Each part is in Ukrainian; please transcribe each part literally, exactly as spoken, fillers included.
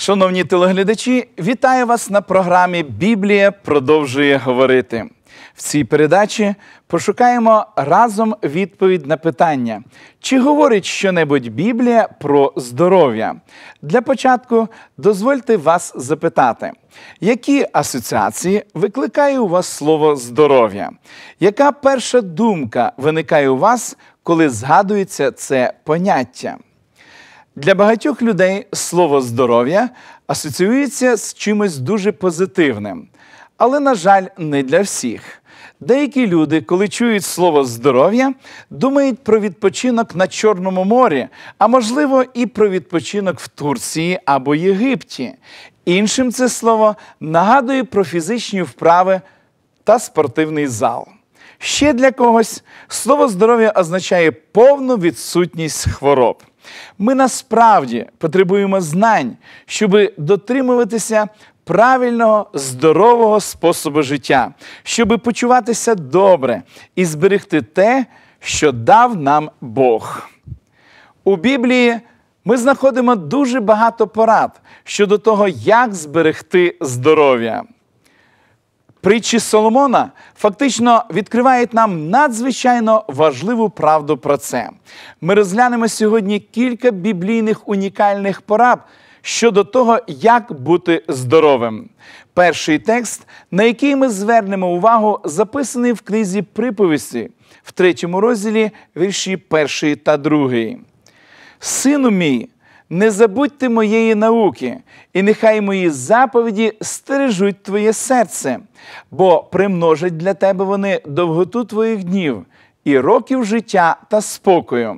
Шановні телеглядачі, вітаю вас на програмі «Біблія продовжує говорити». В цій передачі пошукаємо разом відповідь на питання, чи говорить щонебудь Біблія про здоров'я? Для початку дозвольте вас запитати, які асоціації викликає у вас слово «здоров'я»? Яка перша думка виникає у вас, коли згадується це поняття? Для багатьох людей слово «здоров'я» асоціюється з чимось дуже позитивним. Але, на жаль, не для всіх. Деякі люди, коли чують слово «здоров'я», думають про відпочинок на Чорному морі, а можливо і про відпочинок в Турції або Єгипті. Іншим це слово нагадує про фізичні вправи та спортивний зал. Ще для когось слово «здоров'я» означає повну відсутність хвороб. Ми насправді потребуємо знань, щоб дотримуватися правильного, здорового способу життя, щоб почуватися добре і зберегти те, що дав нам Бог. У Біблії ми знаходимо дуже багато порад щодо того, як зберегти здоров'я. Притчі Соломона фактично відкривають нам надзвичайно важливу правду про це. Ми розглянемо сьогодні кілька біблійних унікальних порад щодо того, як бути здоровим. Перший текст, на який ми звернемо увагу, записаний в книзі «Приповісті», в третьому розділі, вірші перший та другий. «Сину мій, не забудьте моєї науки, і нехай мої заповіді стережуть твоє серце, бо примножать для тебе вони довготу твоїх днів і років життя та спокою».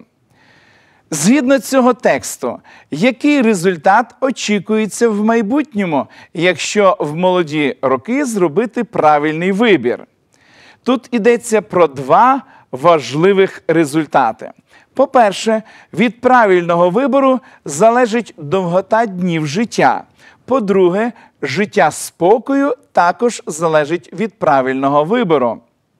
Згідно цього тексту, який результат очікується в майбутньому, якщо в молоді роки зробити правильний вибір? Тут йдеться про два важливих результати. По-перше, від правильного вибору залежить довгота днів життя. По-друге, життя спокою також залежить від правильного вибору.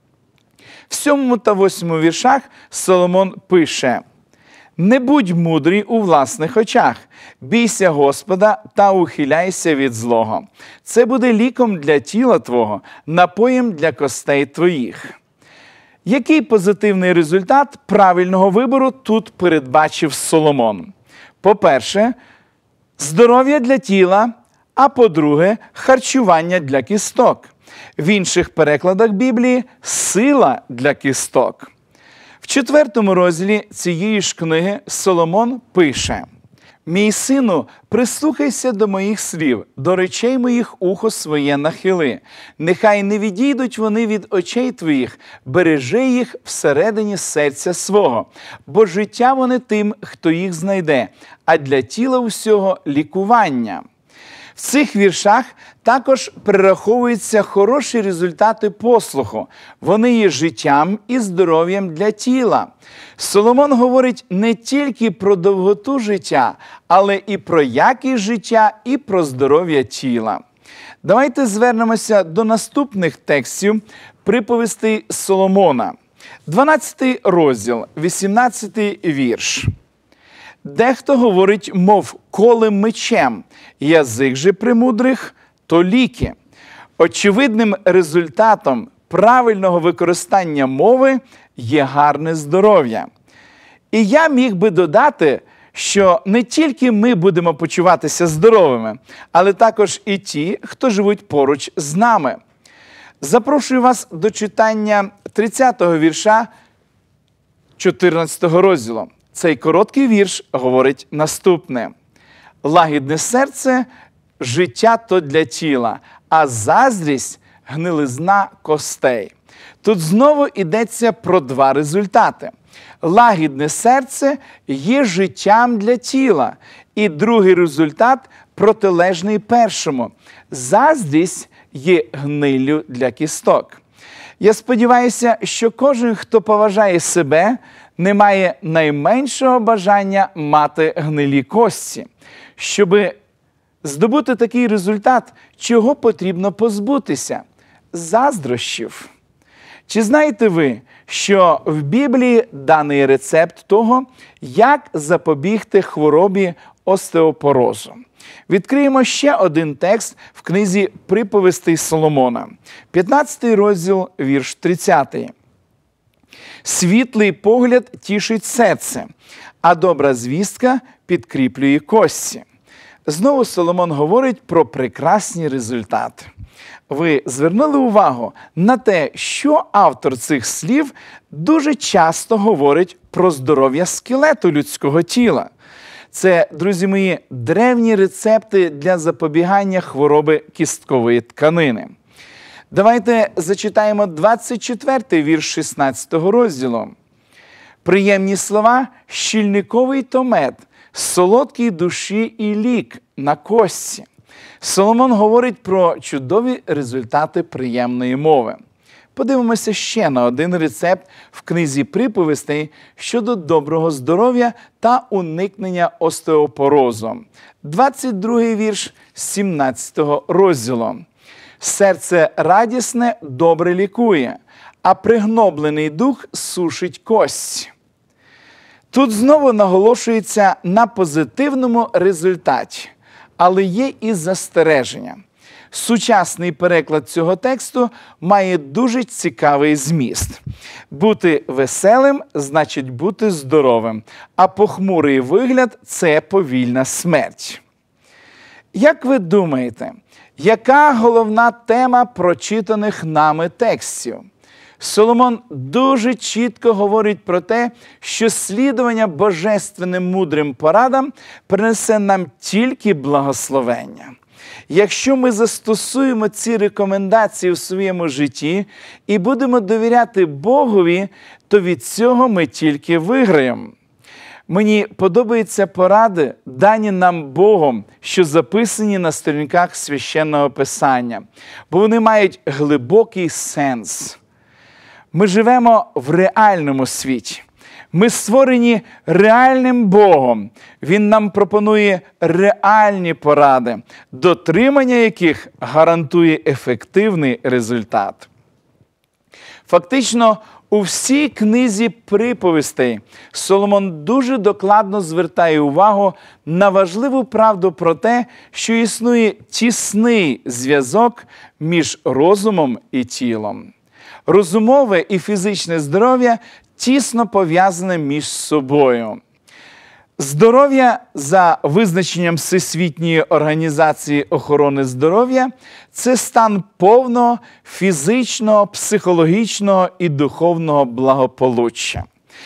В сьомому та восьмому віршах Соломон пише: «Не будь мудрий у власних очах, бійся Господа та ухиляйся від злого. Це буде ліком для тіла твого, напоєм для костей твоїх». Який позитивний результат правильного вибору тут передбачив Соломон? По-перше, здоров'я для тіла, а по-друге, харчування для кісток. В інших перекладах Біблії – сила для кісток. В четвертому розділі цієї ж книги Соломон пише: «Мій сину, прислухайся до моїх слів, до речей моїх ухо своє нахили. Нехай не відійдуть вони від очей твоїх, бережи їх всередині серця свого, бо життя вони тим, хто їх знайде, а для тіла усього лікування». В цих віршах також перераховуються хороші результати послуху. Вони є життям і здоров'ям для тіла. Соломон говорить не тільки про довготу життя, але і про якість життя, і про здоров'я тіла. Давайте звернемося до наступних текстів приповістей Соломона. дванадцятий розділ, вісімнадцятий вірш. «Дехто говорить, мов колем мечем, язик же премудрих – то ліки». Очевидним результатом правильного використання мови є гарне здоров'я. І я міг би додати, що не тільки ми будемо почуватися здоровими, але також і ті, хто живуть поруч з нами. Запрошую вас до читання тридцятого вірша чотирнадцятого розділу. Цей короткий вірш говорить наступне: «Лагідне серце – життя то для тіла, а заздрість – гнилизна костей». Тут знову йдеться про два результати. Лагідне серце є життям для тіла, і другий результат протилежний першому. Заздрість є гниллю для кісток. Я сподіваюся, що кожен, хто поважає себе, не має найменшого бажання мати гнилі кості. Щоби здобути такий результат, чого потрібно позбутися? Заздрощів. Чи знаєте ви, що в Біблії даний рецепт того, як запобігти хворобі остеопорозу. Відкриємо ще один текст в книзі «Приповістей Соломона», п'ятнадцятий розділ, вірш тридцятий. «Світлий погляд тішить серце, а добра звістка підкріплює кості». Знову Соломон говорить про прекрасні результати. Ви звернули увагу на те, що автор цих слів дуже часто говорить про здоров'я скелету людського тіла. Це, друзі мої, древні рецепти для запобігання хвороби кісткової тканини. Давайте зачитаємо двадцять четвертий вірш шістнадцятого розділу. «Приємні слова – щільниковий томет, солодкий душі і лік на кості». Соломон говорить про чудові результати приємної мови. Подивимося ще на один рецепт в книзі «Приповістей» щодо доброго здоров'я та уникнення остеопорозу. двадцять другий вірш сімнадцятого розділу. «Серце радісне добре лікує, а пригноблений дух сушить кость». Тут знову наголошується на позитивному результаті, але є і застереження. Сучасний переклад цього тексту має дуже цікавий зміст. Бути веселим – значить бути здоровим, а похмурий вигляд – це повільна смерть. Як ви думаєте, яка головна тема прочитаних нами текстів? Соломон дуже чітко говорить про те, що слідування божественним мудрим порадам принесе нам тільки благословення. Якщо ми застосуємо ці рекомендації в своєму житті і будемо довіряти Богові, то від цього ми тільки виграємо. Мені подобаються поради, дані нам Богом, що записані на сторінках Священного Писання, бо вони мають глибокий сенс. Ми живемо в реальному світі. Ми створені реальним Богом. Він нам пропонує реальні поради, дотримання яких гарантує ефективний результат. Фактично, у всій книзі «Приповістей» Соломон дуже докладно звертає увагу на важливу правду про те, що існує тісний зв'язок між розумом і тілом. Розумове і фізичне здоров'я тісно пов'язане між собою. Здоров'я, за визначенням Всесвітньої організації охорони здоров'я, це стан повного фізичного, психологічного і духовного благополуччя.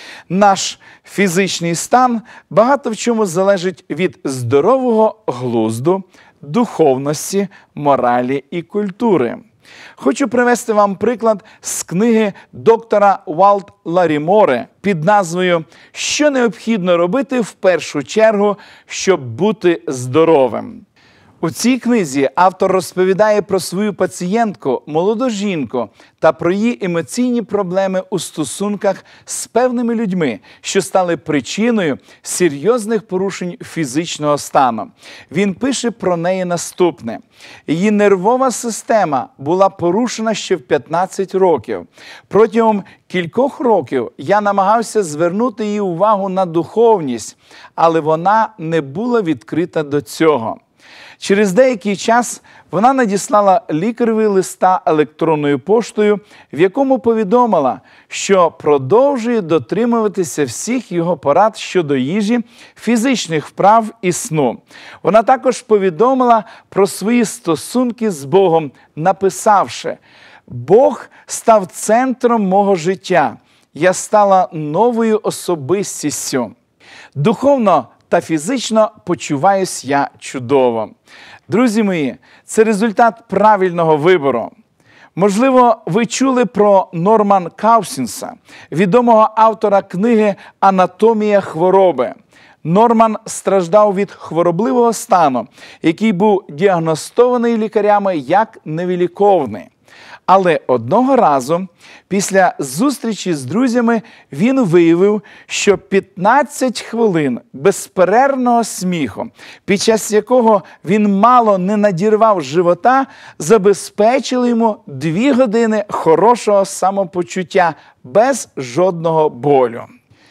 Наш фізичний стан багато в чому залежить від здорового глузду, духовності, моралі і культури. Хочу привести вам приклад з книги доктора Валт Ларіморе під назвою «Що необхідно робити в першу чергу, щоб бути здоровим?». У цій книзі автор розповідає про свою пацієнтку, молоду жінку, та про її емоційні проблеми у стосунках з певними людьми, що стали причиною серйозних порушень фізичного стану. Він пише про неї наступне. Її нервова система була порушена ще в п'ятнадцять років. Протягом кількох років я намагався звернути її увагу на духовність, але вона не була відкрита до цього. Через деякий час вона надіслала лікареві листа електронною поштою, в якому повідомила, що продовжує дотримуватися всіх його порад щодо їжі, фізичних вправ і сну. Вона також повідомила про свої стосунки з Богом, написавши: «Бог став центром мого життя. Я стала новою особистістю. Духовно та фізично почуваюсь я чудово». Друзі мої, це результат правильного вибору. Можливо, ви чули про Нормана Каусінса, відомого автора книги «Анатомія хвороби». Норман страждав від хворобливого стану, який був діагностований лікарями як невиліковний. Але одного разу, після зустрічі з друзями, він виявив, що п'ятнадцять хвилин безперервного сміху, під час якого він мало не надірвав живота, забезпечили йому дві години хорошого самопочуття без жодного болю.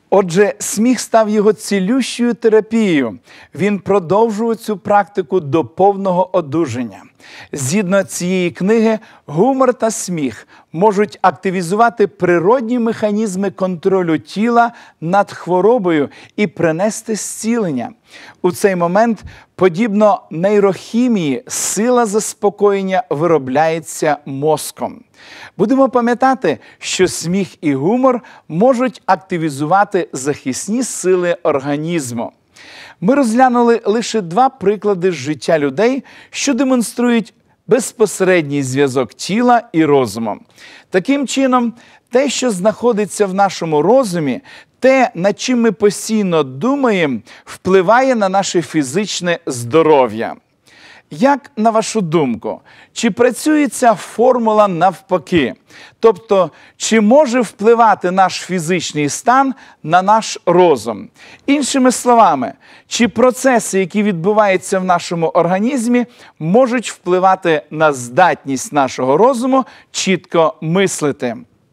Отже, сміх став його цілющою терапією. Він продовжував цю практику до повного одужання. Згідно цієї книги, гумор та сміх можуть активізувати природні механізми контролю тіла над хворобою і принести зцілення. У цей момент, подібно нейрохімії, сила заспокоєння виробляється мозком. Будемо пам'ятати, що сміх і гумор можуть активізувати захисні сили організму. Ми розглянули лише два приклади з життя людей, що демонструють безпосередній зв'язок тіла і розуму. Таким чином, те, що знаходиться в нашому розумі, те, над чим ми постійно думаємо, впливає на наше фізичне здоров'я. Як, на вашу думку, чи працює ця формула навпаки? Тобто, чи може впливати наш фізичний стан на наш розум? Іншими словами, чи процеси, які відбуваються в нашому організмі, можуть впливати на здатність нашого розуму чітко мислити?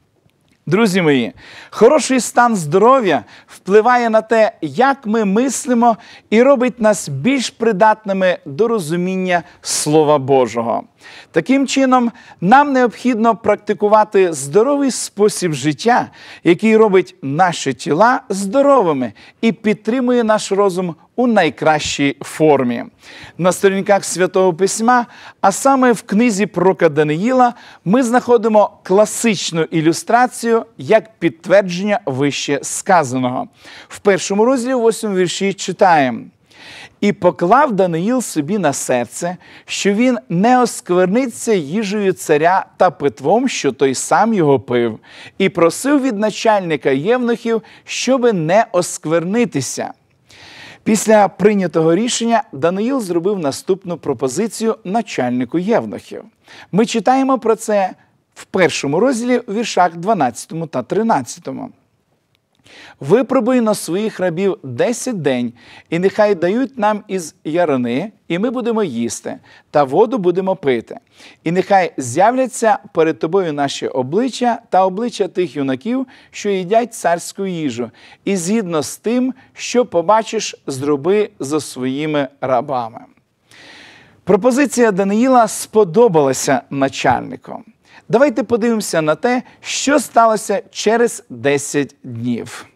Друзі мої, хороший стан здоров'я впливає на те, як ми мислимо, і робить нас більш придатними до розуміння Слова Божого. Таким чином, нам необхідно практикувати здоровий спосіб життя, який робить наші тіла здоровими і підтримує наш розум у найкращій формі. На сторінках Святого Письма, а саме в книзі пророка Даниїла, ми знаходимо класичну ілюстрацію як підтвердження вище сказаного. В першому розділі, у восьмому вірші читаємо: «І поклав Даниїл собі на серце, що він не оскверниться їжею царя та питвом, що той сам його пив, і просив від начальника євнухів, щоби не осквернитися». Після прийнятого рішення Даниїл зробив наступну пропозицію начальнику євнухів. Ми читаємо про це в першому розділі, у віршах дванадцятому та тринадцятому. «Випробуй на своїх рабів десять день, і нехай дають нам із ярини, і ми будемо їсти, та воду будемо пити. І нехай з'являться перед тобою наші обличчя та обличчя тих юнаків, що їдять царську їжу, і згідно з тим, що побачиш, зроби зо своїми рабами». Пропозиція Даниїла сподобалася начальнику. Давайте подивимося на те, що сталося через десять днів.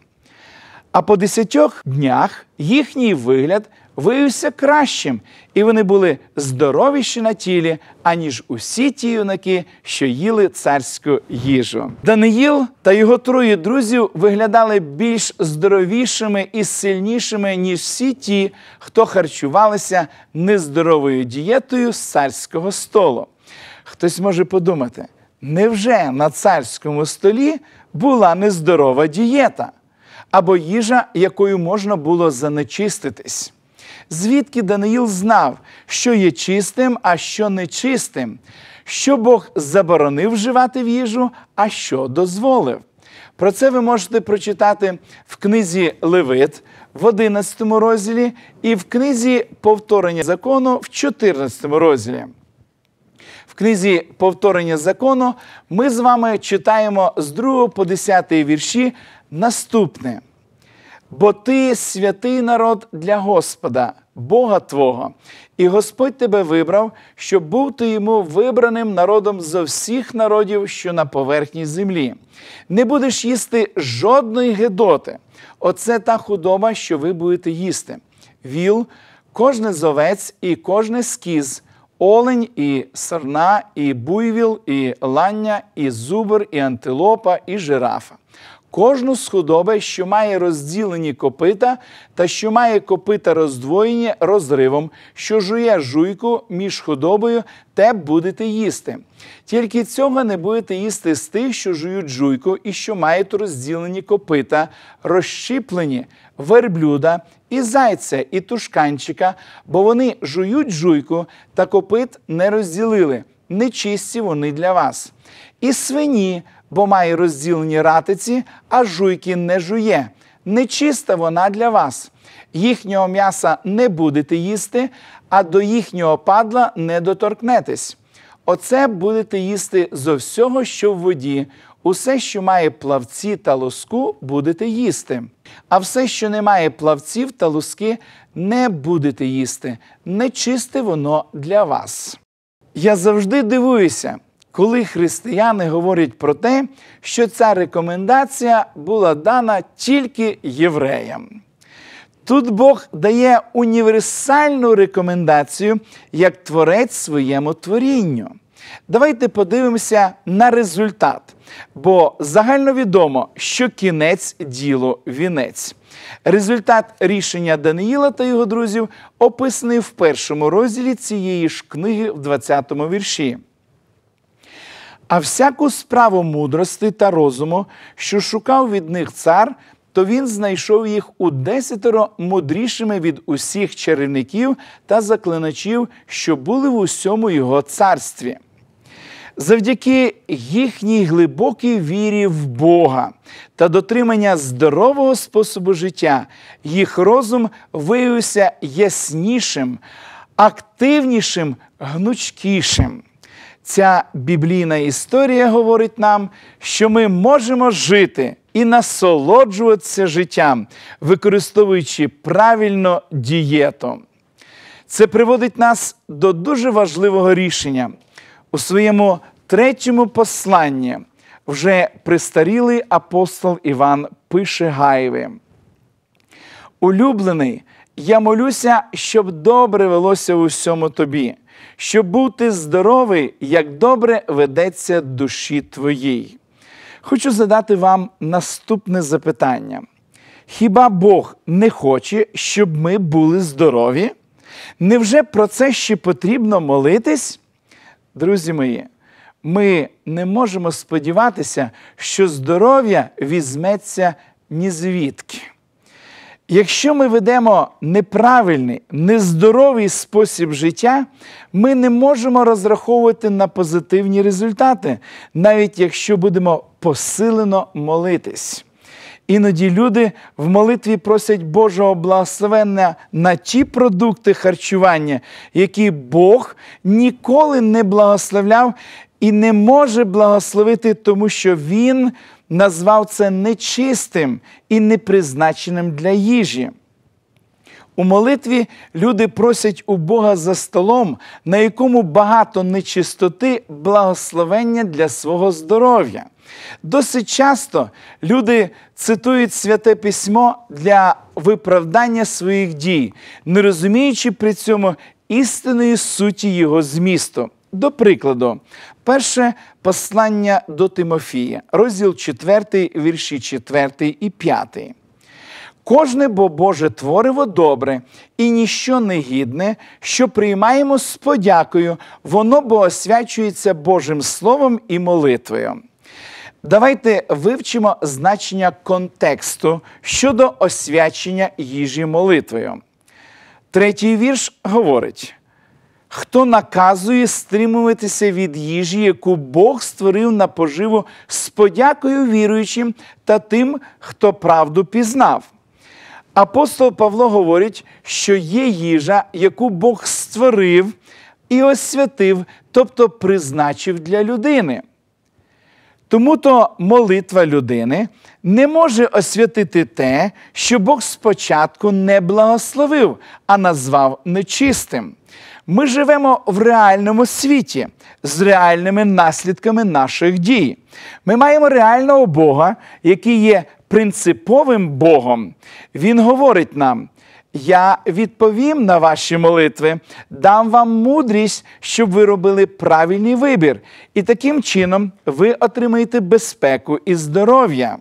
А по десятьох днях їхній вигляд виявився кращим, і вони були здоровіші на тілі, аніж усі ті юнаки, що їли царську їжу. Даниїл та його троє друзів виглядали більш здоровішими і сильнішими, ніж всі ті, хто харчувалися нездоровою дієтою з царського столу. Хтось може подумати, невже на царському столі була нездорова дієта? Або їжа, якою можна було занечиститись? Звідки Даниїл знав, що є чистим, а що нечистим? Що Бог заборонив вживати в їжу, а що дозволив? Про це ви можете прочитати в книзі Левит в одинадцятому розділі і в книзі Повторення закону в чотирнадцятому розділі. В книзі «Повторення закону» ми з вами читаємо з другого по десятий вірші наступне. «Бо ти святий народ для Господа, Бога твого, і Господь тебе вибрав, щоб був ти йому вибраним народом зо всіх народів, що на поверхні землі. Не будеш їсти жодної гидоти. Оце та худоба, що ви будете їсти. Віл, кожне з овець і кожне з кіз, олень, і сарна, і буйвіл, і лання, і зубр, і антилопа, і жирафа. Кожну з худоби, що має розділені копита, та що має копита роздвоєні розривом, що жує жуйку між худобою, те будете їсти. Тільки цього не будете їсти з тих, що жують жуйку, і що мають розділені копита, розщіплені, верблюда, і зайця, і тушканчика, бо вони жують жуйку, та копит не розділили, нечисті вони для вас. І свині, бо має розділені ратиці, а жуйки не жує. Нечиста вона для вас. Їхнього м'яса не будете їсти, а до їхнього падла не доторкнетесь. Оце будете їсти зо всього, що в воді, Усе, що має плавці та луску, будете їсти, а все, що не має плавців та луски, не будете їсти. Нечисте воно для вас». Я завжди дивуюся, коли християни говорять про те, що ця рекомендація була дана тільки євреям. Тут Бог дає універсальну рекомендацію як творець своєму творінню. Давайте подивимося на результат, бо загальновідомо, що кінець ділу вінець. Результат рішення Даниїла та його друзів описаний в першому розділі цієї ж книги в двадцятому вірші. «А всяку справу мудрости та розуму, що шукав від них цар, то він знайшов їх удесятеро мудрішими від усіх чарівників та заклиначів, що були в усьому його царстві». Завдяки їхній глибокій вірі в Бога та дотримання здорового способу життя, їх розум виявився яснішим, активнішим, гнучкішим. Ця біблійна історія говорить нам, що ми можемо жити і насолоджуватися життям, використовуючи правильно дієту. Це приводить нас до дуже важливого рішення. У своєму третьому посланні вже престарілий апостол Іван пише Гаєві: «Улюблений, я молюся, щоб добре велося у всьому тобі, щоб бути здоровий, як добре ведеться душі твоїй». Хочу задати вам наступне запитання. Хіба Бог не хоче, щоб ми були здорові? Невже про це ще потрібно молитись? Друзі мої, ми не можемо сподіватися, що здоров'я візьметься ні звідки. Якщо ми ведемо неправильний, нездоровий спосіб життя, ми не можемо розраховувати на позитивні результати, навіть якщо будемо посилено молитись. Іноді люди в молитві просять Божого благословення на ті продукти харчування, які Бог ніколи не благословляв і не може благословити, тому що Він назвав це нечистим і непризначеним для їжі. У молитві люди просять у Бога за столом, на якому багато нечистоти, благословення для свого здоров'я. Досить часто люди цитують Святе Письмо для виправдання своїх дій, не розуміючи при цьому істинної суті його змісту. До прикладу, перше послання до Тимофія, розділ четвертий, вірші четвертий і п'ятий. «Кожне бо Боже твориво добре, і ніщо не гідне, що приймаємо з подякою, воно бо освячується Божим Словом і молитвою». Давайте вивчимо значення контексту щодо освячення їжі молитвою. Третій вірш говорить: «Хто наказує стримуватися від їжі, яку Бог створив на поживу з подякою віруючим та тим, хто правду пізнав». Апостол Павло говорить, що є їжа, яку Бог створив і освятив, тобто призначив для людини. Тому-то молитва людини не може освятити те, що Бог спочатку не благословив, а назвав нечистим. Ми живемо в реальному світі з реальними наслідками наших дій. Ми маємо реального Бога, який є принциповим Богом. Він говорить нам: «Я відповім на ваші молитви, дам вам мудрість, щоб ви робили правильний вибір, і таким чином ви отримаєте безпеку і здоров'я».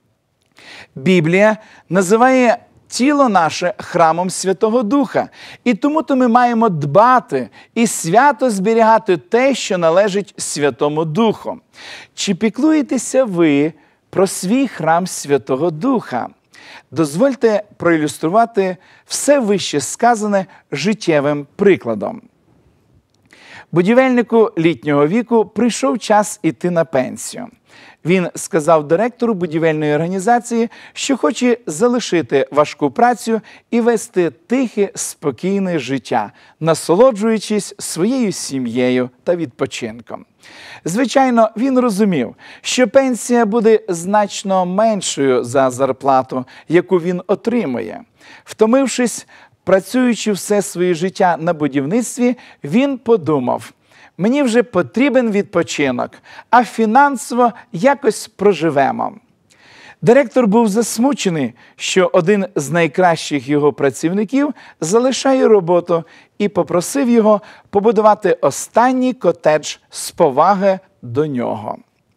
Біблія називає тіло наше храмом Святого Духа, і тому-то ми маємо дбати і свято зберігати те, що належить Святому Духу. Чи піклуєтеся ви про свій храм Святого Духа? Дозвольте проілюструвати все вище сказане життєвим прикладом. Будівельнику літнього віку прийшов час іти на пенсію. Він сказав директору будівельної організації, що хоче залишити важку працю і вести тихе, спокійне життя, насолоджуючись своєю сім'єю та відпочинком. Звичайно, він розумів, що пенсія буде значно меншою за зарплату, яку він отримує. Втомившись, працюючи все своє життя на будівництві, він подумав: мені вже потрібен відпочинок, а фінансово якось проживемо. Директор був засмучений, що один з найкращих його працівників залишає роботу, і попросив його побудувати останній котедж з поваги до нього.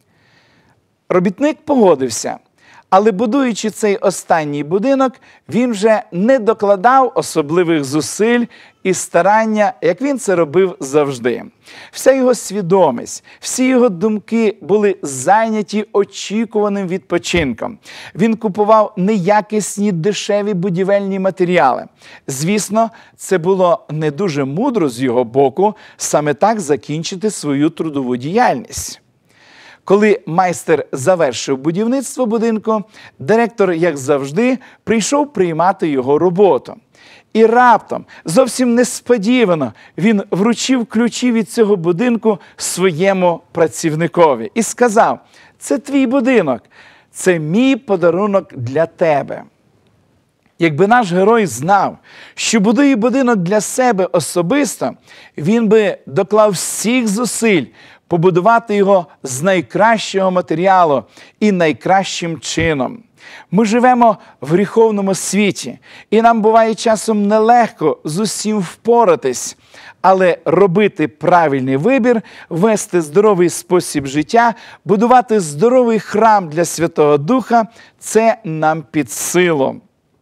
Робітник погодився. Але будуючи цей останній будинок, він вже не докладав особливих зусиль і старання, як він це робив завжди. Вся його свідомість, всі його думки були зайняті очікуваним відпочинком. Він купував неякісні дешеві будівельні матеріали. Звісно, це було не дуже мудро з його боку саме так закінчити свою трудову діяльність. Коли майстер завершив будівництво будинку, директор, як завжди, прийшов приймати його роботу. І раптом, зовсім несподівано, він вручив ключі від цього будинку своєму працівникові і сказав: «Це твій будинок, це мій подарунок для тебе». Якби наш герой знав, що будує будинок для себе особисто, він би доклав всіх зусиль побудувати його з найкращого матеріалу і найкращим чином. Ми живемо в гріховному світі, і нам буває часом нелегко з усім впоратись. Але робити правильний вибір, вести здоровий спосіб життя, будувати здоровий храм для Святого Духа – це нам під силу.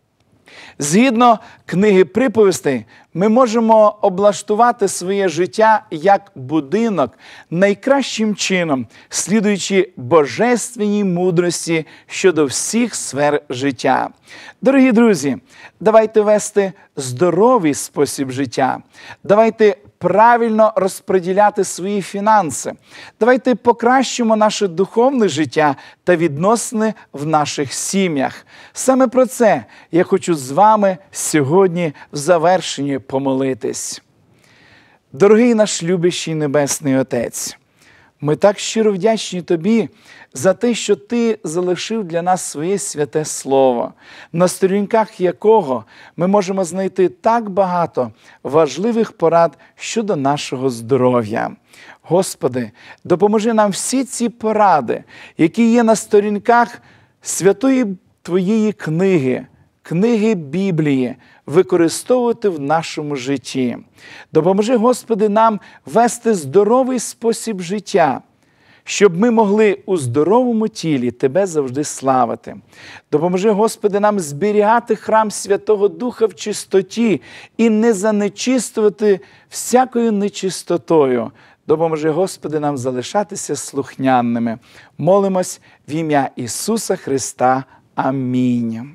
Згідно книги «Приповістей», ми можемо облаштувати своє життя як будинок найкращим чином, слідуючи божественній мудрості щодо всіх сфер життя. Дорогі друзі, давайте вести здоровий спосіб життя. Давайте правильно розподіляти свої фінанси. Давайте покращимо наше духовне життя та відносини в наших сім'ях. Саме про це я хочу з вами сьогодні в завершенні помолитись. Дорогий наш любящий Небесний Отець, ми так щиро вдячні Тобі за те, що Ти залишив для нас своє святе Слово, на сторінках якого ми можемо знайти так багато важливих порад щодо нашого здоров'я. Господи, допоможи нам всі ці поради, які є на сторінках святої Твоєї книги, книги Біблії, використовувати в нашому житті. Допоможи, Господи, нам вести здоровий спосіб життя, щоб ми могли у здоровому тілі Тебе завжди славити. Допоможи, Господи, нам зберігати храм Святого Духа в чистоті і не занечистувати всякою нечистотою. Допоможи, Господи, нам залишатися слухняними. Молимось в ім'я Ісуса Христа. Амінь.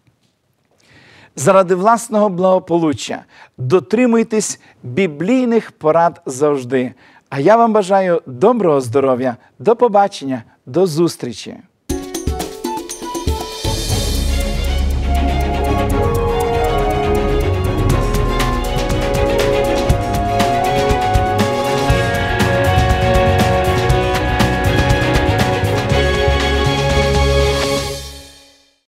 Заради власного благополуччя дотримуйтесь біблійних порад завжди. А я вам бажаю доброго здоров'я, до побачення, до зустрічі!